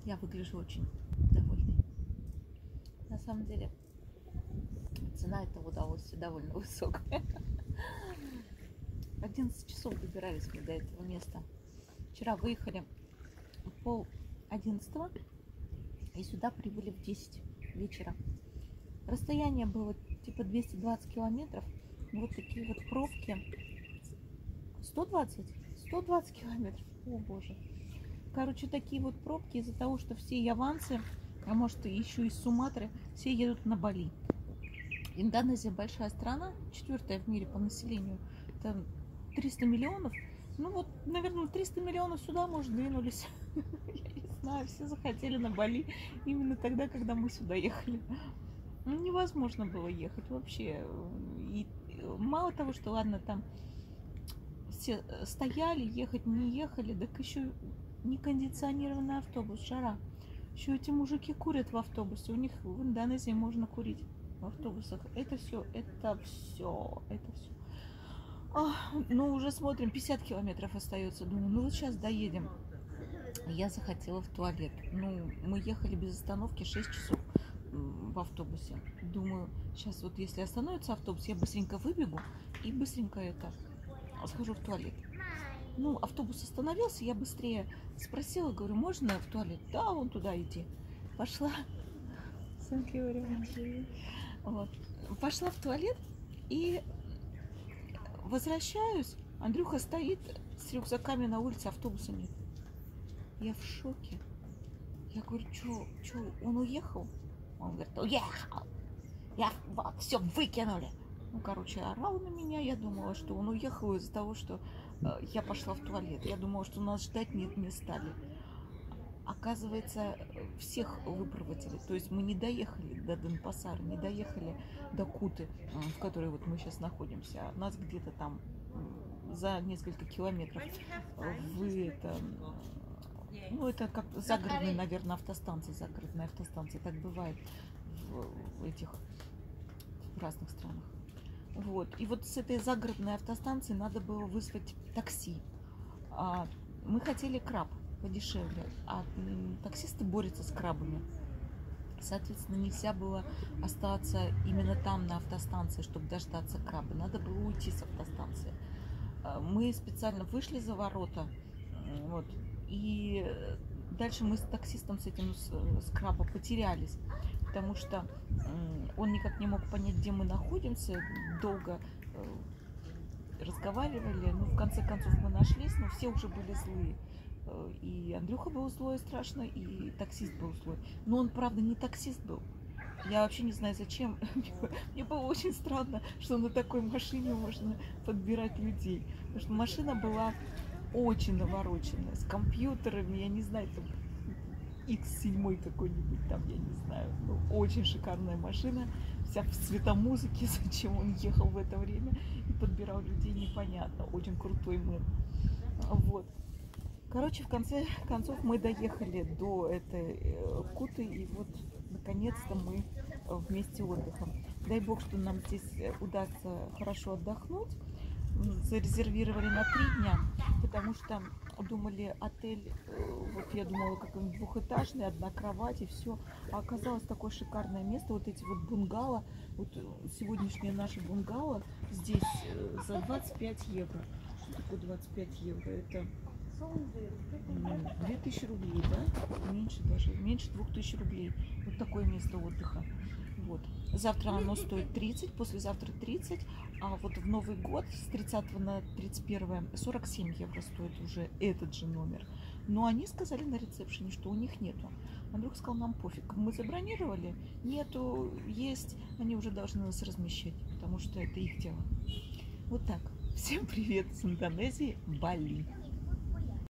Я выгляжу очень довольной. На самом деле, цена этого удовольствия довольно высокая. 11 часов добирались мы до этого места. Вчера выехали в 10:30 и сюда прибыли в 10 вечера. Расстояние было типа 220 километров. Вот такие вот пробки. 120? 120 километров. О боже. Короче, такие вот пробки из-за того, что все яванцы, а может еще из Суматры, все едут на Бали. Индонезия большая страна, 4-я в мире по населению. Там 300 миллионов. Ну вот, наверное, 300 миллионов сюда, может, двинулись. Я не знаю, все захотели на Бали именно тогда, когда мы сюда ехали. Ну, невозможно было ехать вообще. И мало того, что, ладно, там все стояли, ехать не ехали, так еще некондиционированный автобус, жара. Еще эти мужики курят в автобусе. У них в Индонезии можно курить в автобусах. Это все. Ну, уже смотрим, 50 километров остается. Думаю, ну вот сейчас доедем. Я захотела в туалет. Ну, мы ехали без остановки 6 часов в автобусе. Думаю, сейчас вот если остановится автобус, я быстренько выбегу и быстренько схожу в туалет. Ну, автобус остановился, я быстрее спросила, говорю, можно в туалет? Да, вон туда иди. Пошла. Вот. Пошла в туалет и возвращаюсь. Андрюха стоит с рюкзаками на улице, автобуса нет. Я в шоке. Я говорю, что, он уехал? Он говорит, уехал. Все выкинули. Ну, короче, орал на меня. Я думала, что он уехал из-за того, что я пошла в туалет. Я думала, что нас ждать не стали. Оказывается, всех выпроводили. То есть мы не доехали до Денпасара, не доехали до Куты, в которой вот мы сейчас находимся. Нас где-то там за несколько километров ну, это как загородная, наверное, автостанция. Загородная автостанция. Так бывает в разных странах. Вот. И вот с этой загородной автостанции надо было вызвать такси. Мы хотели краб подешевле, а таксисты борются с крабами. Соответственно, нельзя было остаться именно там, на автостанции, чтобы дождаться краба. Надо было уйти с автостанции. Мы специально вышли за ворота, вот, и дальше мы с таксистом, с краба потерялись, потому что он никак не мог понять, где мы находимся, долго разговаривали, но в конце концов мы нашлись, но все уже были злые. И Андрюха был злой страшно, и таксист был злой. Но он, правда, не таксист был. Я вообще не знаю, зачем. Мне было очень странно, что на такой машине можно подбирать людей. Потому что машина была очень навороченная, с компьютерами, я не знаю, там X7 какой-нибудь там, я не знаю. Ну, очень шикарная машина, вся в светомузыке, зачем он ехал в это время и подбирал людей, непонятно. Очень крутой мэр. Вот. Короче, в конце концов мы доехали до этой Куты, и вот наконец-то мы в месте отдыха. Дай бог, что нам здесь удастся хорошо отдохнуть. Зарезервировали на 3 дня, потому что думали отель, вот я думала, какой-нибудь двухэтажный, одна кровать и все. А оказалось такое шикарное место, вот эти вот бунгало, вот сегодняшнее наше бунгало здесь за 25 евро. Что такое 25 евро? Это 2000 рублей, да? Меньше даже, меньше 2000 рублей. Вот такое место отдыха. Вот. Завтра оно стоит 30, послезавтра 30, а вот в Новый год с 30 на 31 47 евро стоит уже этот же номер. Но они сказали на ресепшене, что у них нету. Андрюх сказал, нам пофиг. Мы забронировали, нету, есть, они уже должны нас размещать, потому что это их дело. Вот так. Всем привет из Индонезии, Бали.